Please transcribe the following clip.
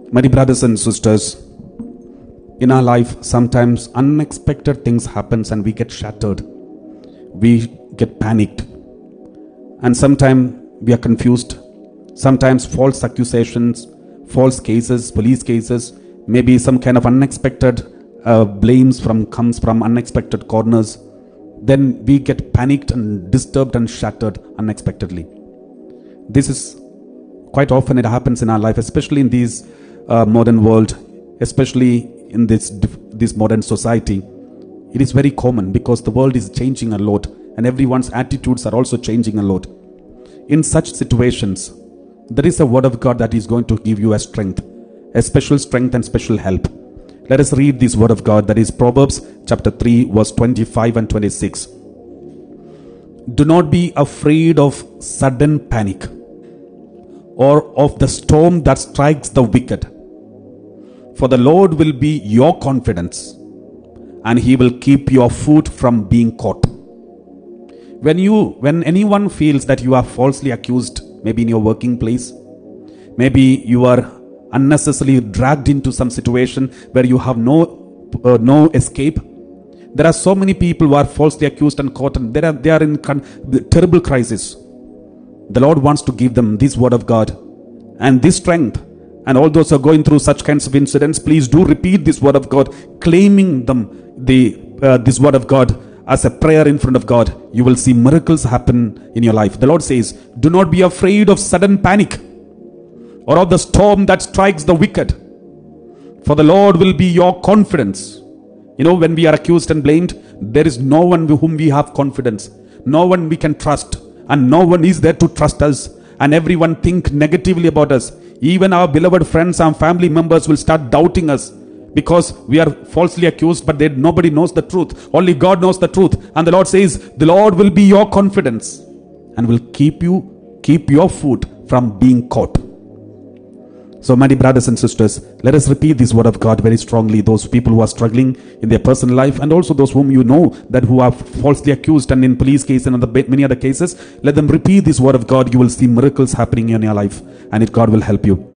My dear brothers and sisters, in our life, sometimes unexpected things happens and we get shattered. We get panicked. And sometimes we are confused. Sometimes false accusations, false cases, police cases, maybe some kind of unexpected blames comes from unexpected corners. Then we get panicked and disturbed and shattered unexpectedly. This is quite often it happens in our life, especially in this modern world, especially in this modern society. It is very common because the world is changing a lot and everyone's attitudes are also changing a lot. In such situations, there is a word of God that is going to give you a strength, a special strength and special help. Let us read this word of God, that is Proverbs chapter 3 verse 25 and 26. Do not be afraid of sudden panic or of the storm that strikes the wicked. For the Lord will be your confidence, and He will keep your foot from being caught. When anyone feels that you are falsely accused, maybe in your working place, maybe you are unnecessarily dragged into some situation where you have no escape. There are so many people who are falsely accused and caught, and they are in terrible crisis. The Lord wants to give them this word of God and this strength. And all those who are going through such kinds of incidents, please do repeat this word of God, claiming this word of God as a prayer in front of God. You will see miracles happen in your life. The Lord says, do not be afraid of sudden panic or of the storm that strikes the wicked. For the Lord will be your confidence. You know, when we are accused and blamed, there is no one with whom we have confidence. No one we can trust. And no one is there to trust us. And everyone think negatively about us. Even our beloved friends and family members will start doubting us because we are falsely accused, but nobody knows the truth. Only God knows the truth. And the Lord says, the Lord will be your confidence and will keep your foot from being caught. So, my dear brothers and sisters, let us repeat this word of God very strongly. Those people who are struggling in their personal life, and also those whom you know that who are falsely accused and in police case and many other cases, let them repeat this word of God. You will see miracles happening in your life, and God will help you.